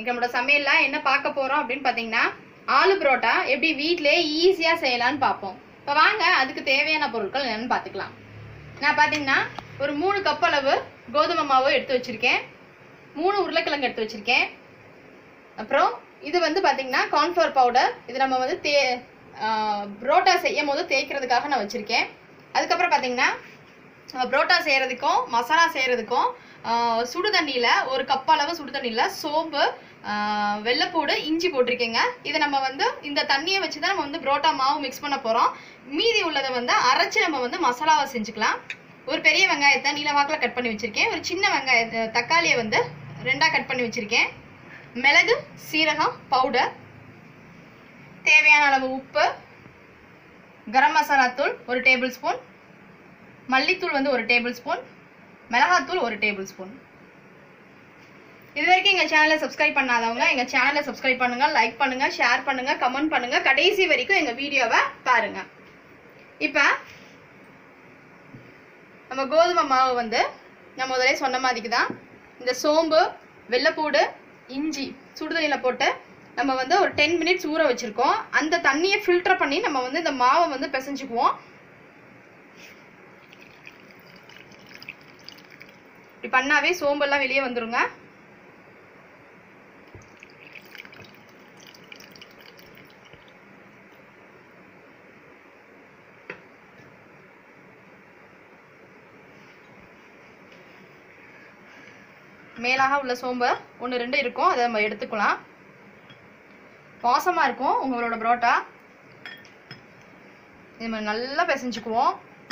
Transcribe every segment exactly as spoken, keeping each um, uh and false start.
நம்மளோட சமையல்ல என்ன பார்க்க போறோம் அப்படின்னு பாத்தீங்கன்னா ஆலு பரோட்டா எப்படி வீட்லயே ஈஸியா செய்யலாம்னு பார்ப்போம். இப்போ வாங்க அதுக்கு தேவையான பொருட்கள் என்னன்னு பார்த்துக்கலாம். நான் பாத்தீங்கன்னா ஒரு மூணு கப் அளவு கோதுமை மாவு எடுத்து வச்சிருக்கேன். மூணு உருளைக்கிழங்கு எடுத்து வச்சிருக்கேன். அப்புறம் இது வந்து பாத்தீங்கன்னா கார்ன்ஃப்ளவர் பவுடர். இது நம்ம வந்து தே பரோட்டா செய்யும் போது தேய்க்கிறதுக்காக நான் வச்சிருக்கேன். அதுக்கப்புறம் பாத்தீங்கன்னா பரோட்டா செய்யறதுக்கும் மசாலா செய்யறதுக்கும் சுடு தண்ணியில ஒரு கப் அளவு சுடு தண்ணியில சோம்பு, வெள்ளைப்பூடு, இஞ்சி போட்டிருக்கேங்க. இதை நம்ம வந்து இந்த தண்ணியை வச்சுதான் நம்ம வந்து பரோட்டா மாவு மிக்ஸ் பண்ண போறோம். மீதி உள்ளதை வந்து அரைச்சு நம்ம வந்து மசாலாவை செஞ்சுக்கலாம். ஒரு பெரிய வெங்காயத்தை நீல வாக்கில் கட் பண்ணி வச்சிருக்கேன். ஒரு சின்ன வெங்காய தக்காளியை வந்து ரெண்டா கட் பண்ணி வச்சிருக்கேன். மிளகு, சீரகம் பவுடர், தேவையான அளவு உப்பு, கரம் மசாலா தூள் ஒரு டேபிள் ஸ்பூன், மல்லித்தூள் வந்து ஒரு டேபிள் ஸ்பூன், மிளகாத்தூள் ஒரு டேபிள் ஸ்பூன். இது வரைக்கும் எங்க சேனலை சப்ஸ்கிரைப் பண்ணாதவங்க எங்க சேனலை சப்ஸ்கிரைப் பண்ணுங்க, லைக் பண்ணுங்க, ஷேர் பண்ணுங்க, கமெண்ட் பண்ணுங்க, கடைசி வரைக்கும் எங்க வீடியோவை பாருங்க. இப்ப நம்ம கோதுமை மாவு வந்து நான் முதலே சொன்ன மாதிரிக்கு தான் இந்த சோம்பு, வெள்ளைப்பூடு, இஞ்சி சுடுதண்ணில போட்டு நம்ம வந்து ஒரு டென் மினிட்ஸ் ஊற வச்சிருக்கோம். அந்த தண்ணியை ஃபில்டர் பண்ணி நம்ம வந்து இந்த மாவை வந்து பிசைஞ்சுக்குவோம். இப்படி பண்ணாவே சோம்பெல்லாம் வெளியே வந்துருங்க. மேலாக உள்ள சோம்பு ஒன்று ரெண்டு இருக்கும், அதை நம்ம எடுத்துக்கலாம். வாசமா இருக்கும் உங்களோட பரோட்டா. இது மாதிரி நல்லா பிசைஞ்சுக்குவோம்.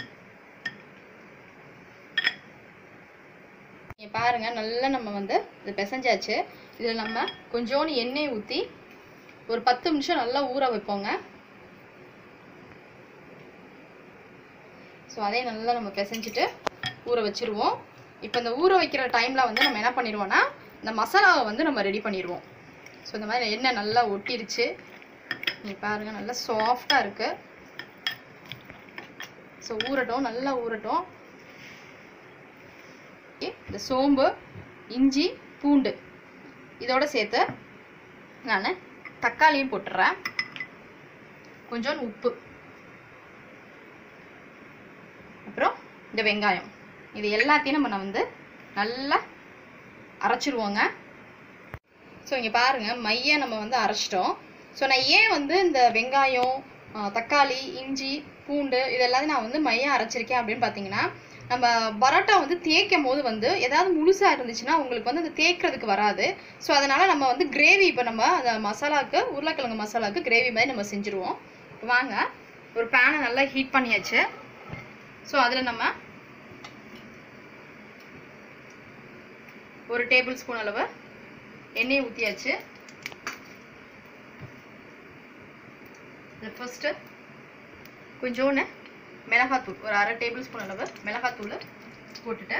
பாருங்க நல்லா நம்ம வந்து இது பிசைஞ்சாச்சு. இதில் நம்ம கொஞ்சோண்டு எண்ணெய் ஊற்றி ஒரு பத்து நிமிஷம் நல்லா ஊற வைப்போங்க. ஸோ அதே நல்லா நம்ம பிசைஞ்சிட்டு ஊற வச்சிருவோம். இப்போ இந்த ஊற வைக்கிற டைமில் வந்து நம்ம என்ன பண்ணிடுவோம்னா இந்த மசாலாவை வந்து நம்ம ரெடி பண்ணிடுவோம். ஸோ இந்த மாதிரி எண்ணெய் நல்லா ஒட்டிருச்சு. நீங்கள் பாருங்கள் நல்லா சாஃப்டாக இருக்குது. ஸோ ஊறட்டும், நல்லா ஊறட்டும். இந்த சோம்பு, இஞ்சி, பூண்டு இதோட சேர்த்து நான் தக்காளியும் போட்டுறேன். கொஞ்சம் உப்பு, அப்புறம் இந்த வெங்காயம், இது எல்லாத்தையும் நம்ம வந்து நல்லா அரைச்சிருவோங்க. ஸோ இங்கே பாருங்க மைய நம்ம வந்து அரைச்சிட்டோம். ஸோ நான் ஏன் வந்து இந்த வெங்காயம், தக்காளி, இஞ்சி, பூண்டு இதெல்லாத்தையும் நான் வந்து மைய அரைச்சிருக்கேன் அப்படின்னு பார்த்தீங்கன்னா நம்ம பரோட்டா வந்து தேய்க்கும் போது வந்து ஏதாவது முழுசா இருந்துச்சுன்னா உங்களுக்கு வந்து அந்த தேய்க்கிறதுக்கு வராது. ஸோ அதனால நம்ம வந்து கிரேவி இப்போ நம்ம அந்த மசாலாவுக்கு உருளைக்கிழங்கு மசாலாவுக்கு கிரேவி மாதிரி நம்ம செஞ்சுருவோம். வாங்க ஒரு பேனை நல்லா ஹீட் பண்ணியாச்சு. ஸோ அதில் நம்ம ஒரு டேபிள் ஸ்பூன் அளவு எண்ணெய் ஊற்றியாச்சு. ஃபர்ஸ்ட் கொஞ்சோன்னு மிளகாத்தூள் ஒரு அரை டேபிள் ஸ்பூன் அளவு மிளகாத்தூள் போட்டுட்டு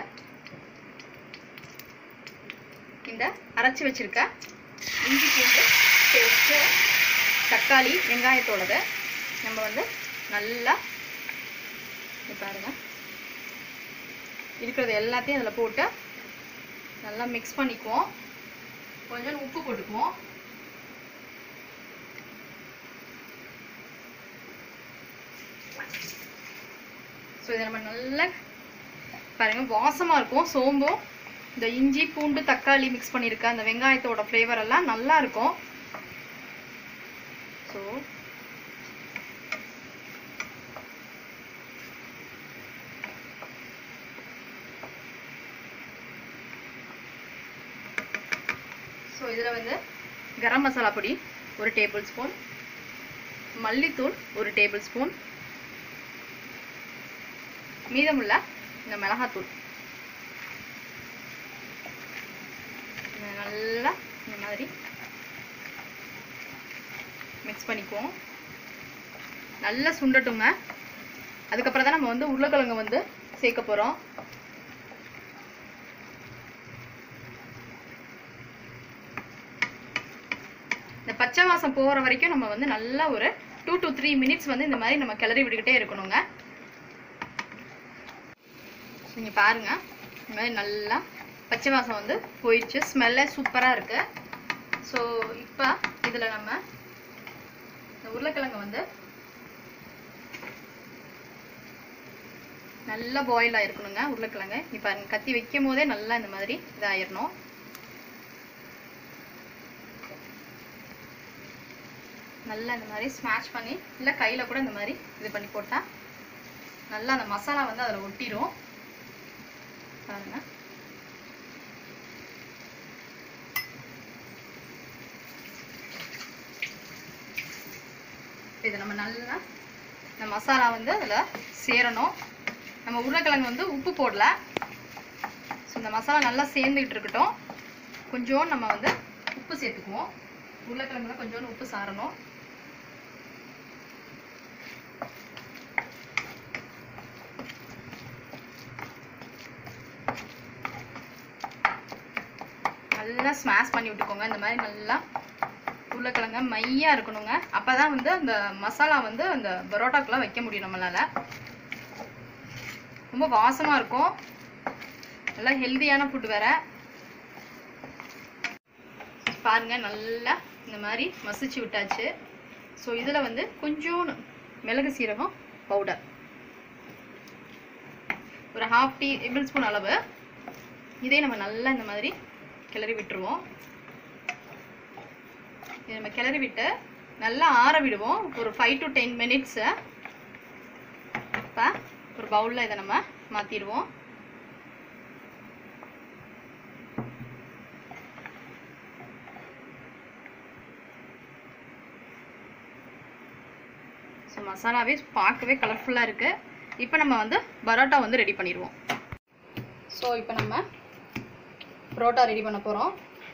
இந்த அரைச்சி வச்சிருக்க இஞ்சி பூண்டு பேஸ்ட்டு, தக்காளி, வெங்காயத்தோடதை நம்ம வந்து நல்லா பாருங்க இருக்கிறது எல்லாத்தையும் அதில் போட்டு நல்லா மிக்ஸ் பண்ணிக்குவோம். கொஞ்சம் உப்பு போட்டுக்குவோம். ஸோ இதை நம்ம நல்லா பாருங்க வாசமாக இருக்கும். சோம்பும் இந்த இஞ்சி, பூண்டு, தக்காளி மிக்ஸ் பண்ணியிருக்க அந்த வெங்காயத்தோட ஃப்ளேவர் எல்லாம் நல்லா இருக்கும். ஸோ ஸோ இதில் வந்து கரம் மசாலா பொடி ஒரு டேபிள் ஸ்பூன், மல்லித்தூள் ஒரு டேபிள் ஸ்பூன், மீதமுள்ள இந்த மிளகாத்தூள் நல்லா இந்த மாதிரி மிக்ஸ் பண்ணிக்குவோம். நல்லா சுண்டட்டுங்க. அதுக்கப்புறம் தான் நம்ம வந்து உருளைக்கிழங்கு வந்து சேர்க்க போகிறோம். இந்த பச்சை வாசம் போகிற வரைக்கும் நம்ம வந்து நல்லா ஒரு டூ டு த்ரீ மினிட்ஸ் வந்து இந்த மாதிரி நம்ம கிளறி விட்டுக்கிட்டே இருக்கணுங்க. நீங்க பாருங்க இந்த மாதிரி நல்லா பச்சை வாசம் வந்து போயிடுச்சு. ஸ்மெல்லே சூப்பராக இருக்குது. ஸோ இப்போ இதில் நம்ம இந்த உருளைக்கிழங்கு வந்து நல்லா பாயில் ஆயிருக்கணுங்க. உருளைக்கிழங்கு இப்போ கத்தி வைக்கும் போதே நல்லா இந்த மாதிரி இதாயிடணும். நல்லா இந்த மாதிரி ஸ்மாஷ் பண்ணி இல்லை கையில் கூட இந்த மாதிரி இது பண்ணி போட்டால் நல்லா அந்த மசாலா வந்து அதில் ஒட்டிடும். பாருங்க. இது நம்ம நல்லா இந்த மசாலா வந்து அதில் சேரணும். நம்ம உருளைக்கிழங்கு வந்து உப்பு போடல. ஸோ இந்த மசாலா நல்லா சேர்ந்துக்கிட்டு இருக்கட்டும். கொஞ்சோண்டு நம்ம வந்து உப்பு சேர்த்துக்குவோம். உருளைக்கிழங்குல கொஞ்சோண்டு உப்பு சாரணும். நல்லா ஸ்மாஷ் பண்ணி விட்டுக்கோங்க. இந்த மாதிரி நல்லா உருளைக்கிழங்க மையா இருக்கணுங்க. அப்பதான் வந்து அந்த மசாலா வந்து அந்த பரோட்டாக்குலாம் வைக்க முடியும் நம்மளால. ரொம்ப வாசமா இருக்கும். நல்லா ஹெல்தியான ஃபுட் வேற. பாருங்க நல்லா இந்த மாதிரி மசிச்சு விட்டாச்சு. ஸோ இதில் வந்து கொஞ்சோண்டு மிளகு சீரகம் பவுடர் ஒரு ஹாஃப் டீ டேபிள் ஸ்பூன் அளவு. இதே நம்ம நல்லா இந்த மாதிரி கிளறி விட்டுருவோம். இதை நம்ம கிளறி விட்டு நல்லா ஆற விடுவோம் ஒரு ஃபைவ் டு டென் மினிட்ஸ். இப்போ ஒரு பவுலில் இதை நம்ம மாற்றிடுவோம். ஸோ மசாலாவே பார்க்கவே கலர்ஃபுல்லாக இருக்குது. இப்போ நம்ம வந்து பரோட்டா வந்து ரெடி பண்ணிடுவோம். ஸோ இப்போ நம்ம பரோட்டா ரெடி பண்ண போகிறோம்.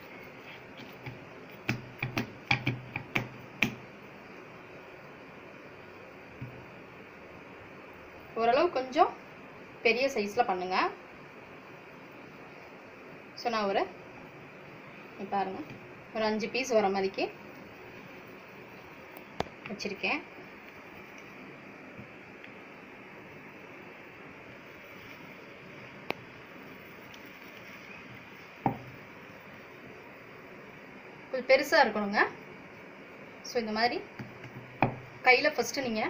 ஓரளவு கொஞ்சம் பெரிய சைஸில் பண்ணுங்க. ஸோ நான் ஒரு பாருங்க ஒரு அஞ்சு பீஸ் வர மாதிரிக்கு வச்சுருக்கேன். கொஞ்சம் பெருசாக இருக்கணுங்க. ஸோ இந்த மாதிரி கையில் ஃபஸ்ட்டு நீங்கள்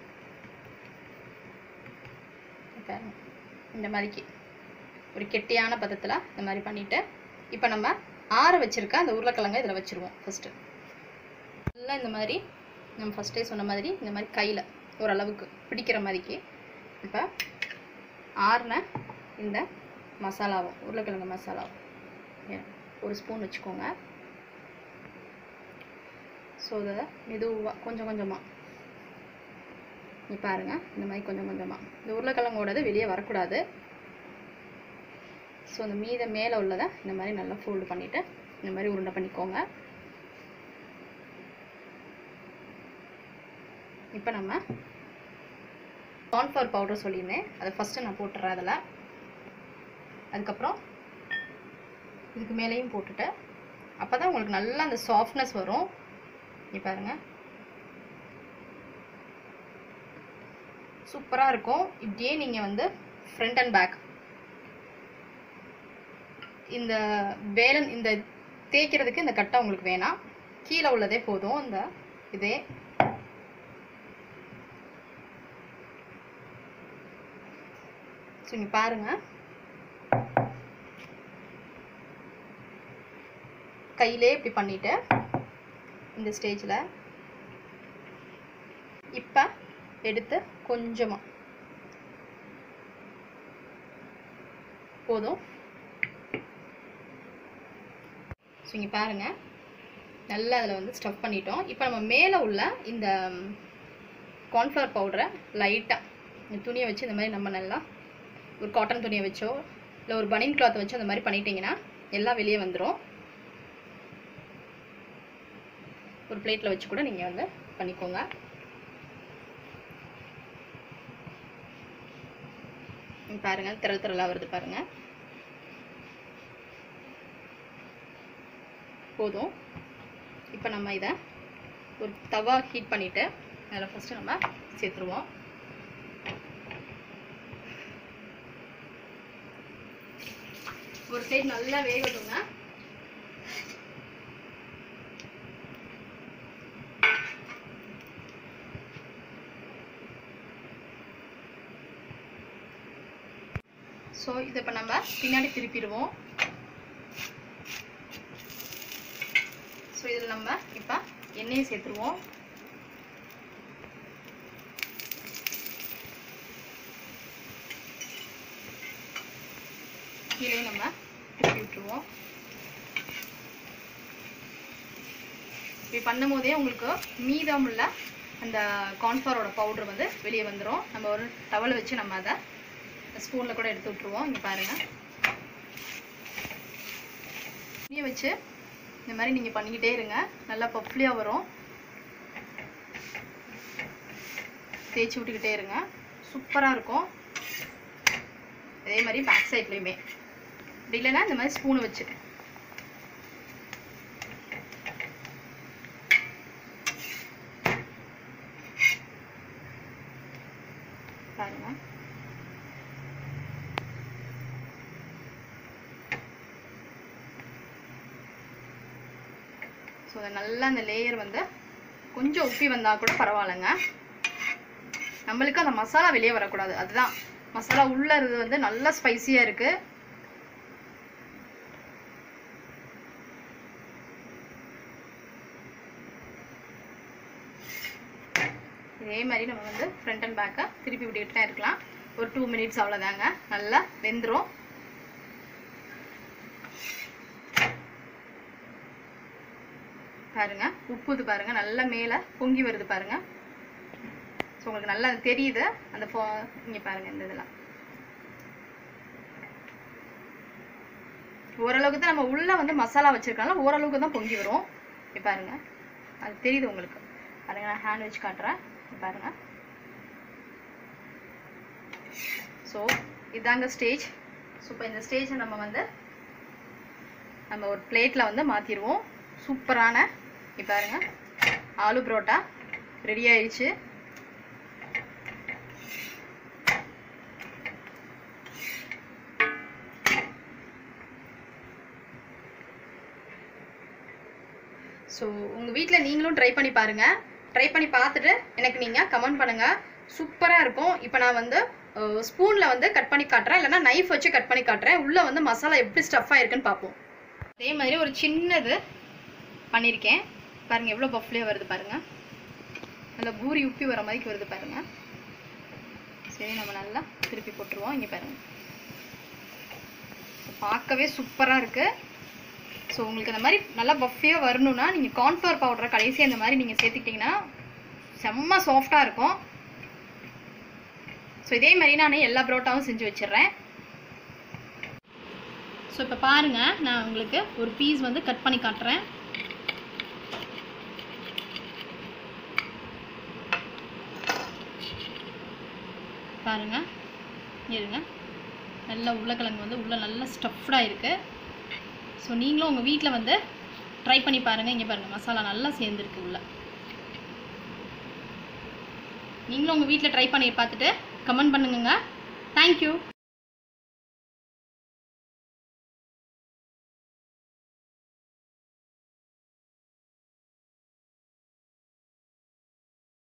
இந்த மாதிரிக்கு ஒரு கெட்டியான பதத்தில் இந்த மாதிரி பண்ணிவிட்டு இப்போ நம்ம ஆற வச்சுருக்க அந்த உருளைக்கிழங்கை இதில் வச்சுருவோம். ஃபஸ்ட்டு நல்லா இந்த மாதிரி நம்ம ஃபஸ்ட்டே சொன்ன மாதிரி இந்த மாதிரி கையில் ஓரளவுக்கு பிடிக்கிற மாதிரிக்கு இப்போ ஆறின இந்த மசாலாவும் உருளைக்கிழங்கு மசாலாவும் ஒரு ஸ்பூன் வச்சுக்கோங்க. ஸோ இதை மெதுவாக கொஞ்சம் கொஞ்சமாக நீ பாருங்கள் இந்த மாதிரி கொஞ்சம் கொஞ்சமாக இந்த உருளைக்கிழங்கோடது வெளியே வரக்கூடாது. ஸோ இந்த மீத மேலே உள்ளதை இந்த மாதிரி நல்லா ஃபோல்டு பண்ணிவிட்டு இந்த மாதிரி உருண்டை பண்ணிக்கோங்க. இப்போ நம்ம கார்ன்ஃப்ளவர் பவுடர் சொல்லியிருந்தேன், அதை ஃபஸ்ட்டு நான் போட்டுறேன். அதில் அதுக்கப்புறம் இதுக்கு மேலேயும் போட்டுட்டு அப்போ தான் உங்களுக்கு நல்லா அந்த சாஃப்ட்னஸ் வரும். நீ பாருங்கள் சூப்பராக இருக்கும். இப்படியே நீங்கள் வந்து ஃப்ரண்ட் அண்ட் பேக் இந்த வேலன் இந்த தேய்க்கிறதுக்கு இந்த கட்டை உங்களுக்கு வேணாம், கீழே உள்ளதே போதும். இந்த இதே ஸோ இங்கே பாருங்கள் கையிலே இப்படி பண்ணிவிட்டு இந்த ஸ்டேஜில் இப்போ எடுத்து கொஞ்சமாக போதும். ஸோ இங்கே பாருங்கள் நல்லா அதில் வந்து ஸ்டஃப் பண்ணிட்டோம். இப்போ நம்ம மேலே உள்ள இந்த கார்ன்ஃப்ளவர் பவுடரை லைட்டாக இந்த துணியை வச்சு இந்த மாதிரி நம்ம நல்லா ஒரு காட்டன் துணியை வச்சோ இல்லை ஒரு பனியன் கிளாத் வச்சோ அந்த மாதிரி பண்ணிட்டீங்கன்னா எல்லாம் வெளியே வந்துடும். ஒரு பிளேட்டில் வச்சு கூட நீங்கள் வந்து பண்ணிக்கோங்க. பாருங்கள் திரள் திரளாக வருது பாருங்கள். போதும். இப்போ நம்ம இதை ஒரு தவா ஹீட் பண்ணிவிட்டு அதில் ஃபஸ்ட்டு நம்ம சேர்த்துருவோம். ஒரு சைடு நல்லா வேகட்டுங்க. ஸோ இதை இப்போ நம்ம பின்னாடி திருப்பிடுவோம். ஸோ இதில் நம்ம இப்போ எண்ணெயை சேர்த்துருவோம். கீழே நம்ம திருப்பி விட்டுருவோம். இப்படி பண்ணும் போதே உங்களுக்கு மீதமுள்ள அந்த கார்ன்ஃப்ளவரோட பவுடர் வந்து வெளியே வந்துடும். நம்ம ஒரு டவலை வச்சு நம்ம அதை ஸ்பூனில் கூட எடுத்து விட்டுருவோம். இங்கே பாருங்கள், துணியை வச்சு இந்த மாதிரி நீங்கள் பண்ணிக்கிட்டே இருங்க. நல்லா பப்ளியாக வரும். தேய்ச்சி விட்டுக்கிட்டே இருங்க, சூப்பராக இருக்கும். அதே மாதிரி பேக் சைட்லேயுமே அப்படி இல்லைன்னா இந்த மாதிரி ஸ்பூனை வச்சு பாருங்க. ஸோ நல்லா அந்த லேயர் வந்து கொஞ்சம் உப்பி வந்தால் கூட பரவாயில்லைங்க. நம்மளுக்கு அந்த மசாலா வெளியே வரக்கூடாது. அதுதான் மசாலா உள்ள இது வந்து நல்லா ஸ்பைசியாக இருக்கு. இதே மாதிரி நம்ம வந்து ஃப்ரண்ட் அண்ட் பேக்கை திருப்பி விட்டுக்கிட்டு தான் இருக்கலாம். ஒரு டூ மினிட்ஸ் அவ்வளோதாங்க, நல்லா வெந்துடும். பாருங்க உப்புது பாருங்க, நல்லா மேலே பொங்கி வருது பாருங்க. ஸோ உங்களுக்கு நல்லா தெரியுது அந்த ஃபோ இங்கே பாருங்க. இந்த இதெல்லாம் ஓரளவுக்கு தான் நம்ம உள்ள வந்து மசாலா வச்சிருக்கனால ஓரளவுக்கு தான் பொங்கி வரும். இப்போ பாருங்க, அது தெரியுது உங்களுக்கு. பாருங்க, நான் ஹேண்ட் வச்சு காட்டுறேன். பாருங்க. ஸோ இதாங்க ஸ்டேஜ். ஸோ இப்போ இந்த ஸ்டேஜை நம்ம வந்து நம்ம ஒரு பிளேட்டில் வந்து மாற்றிடுவோம். சூப்பரான இப்போ பாருங்க ஆலு பரோட்டா ரெடி ஆயிடுச்சு. ஸோ உங்கள் வீட்டில் நீங்களும் ட்ரை பண்ணி பாருங்கள். ட்ரை பண்ணி பார்த்துட்டு எனக்கு நீங்கள் கமெண்ட் பண்ணுங்கள். சூப்பராக இருக்கும். இப்போ நான் வந்து ஸ்பூனில் வந்து கட் பண்ணி காட்டுறேன், இல்லைனா நைஃப் வச்சு கட் பண்ணி காட்டுறேன். உள்ளே வந்து மசாலா எப்படி ஸ்டஃப் ஆயிருக்குன்னு பார்ப்போம். அதே மாதிரி ஒரு சின்னது பண்ணியிருக்கேன் பாருங்கள், எவ்வளோ பஃப்லேயே வருது பாருங்கள். நல்லா பூரி உப்பி வர மாதிரி வருது பாருங்கள். சரி, நம்ம நல்லா திருப்பி போட்டுருவோம். இங்கே பாருங்கள், பார்க்கவே சூப்பராக இருக்குது. ஸோ உங்களுக்கு இந்த மாதிரி நல்லா பஃபியாக வரணும்னா நீங்கள் கார்ன்ஃப்ளவர் பவுடரை கடைசியாக இந்த மாதிரி நீங்கள் சேர்த்துக்கிட்டிங்கன்னா செம்ம சாஃப்டாக இருக்கும். ஸோ இதே மாதிரி நான் எல்லா பரோட்டாவும் செஞ்சு வச்சிடுறேன். ஸோ இப்போ பாருங்கள், நான் உங்களுக்கு ஒரு பீஸ் வந்து கட் பண்ணி காட்டுறேன். பாருங்க, இருங்க, நல்லா உருளைக்கிழங்கு வந்து உள்ள நல்லா ஸ்டஃப்டாக இருக்குது. ஸோ நீங்களும் உங்கள் வீட்டில் வந்து ட்ரை பண்ணி பாருங்கள். இங்கே பாருங்கள், மசாலா நல்லா சேர்ந்துருக்கு உள்ள. நீங்களும் உங்கள் வீட்டில் ட்ரை பண்ணி பார்த்துட்டு கமெண்ட் பண்ணுங்க. தேங்க்யூ.